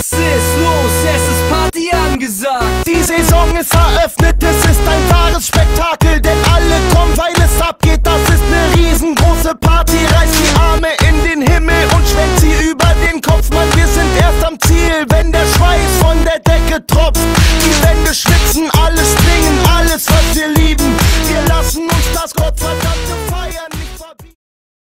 Was ist los? Es ist Party angesagt. Die Saison ist eröffnet, es ist ein wahres Spektakel, denn alle kommen, weil es abgeht. Das ist eine riesengroße Party. Reißt die Arme in den Himmel und schwenkt sie über den Kopf. Mann, wir sind erst am Ziel, wenn der Schweiß von der Decke tropft. Die Wände schwingen.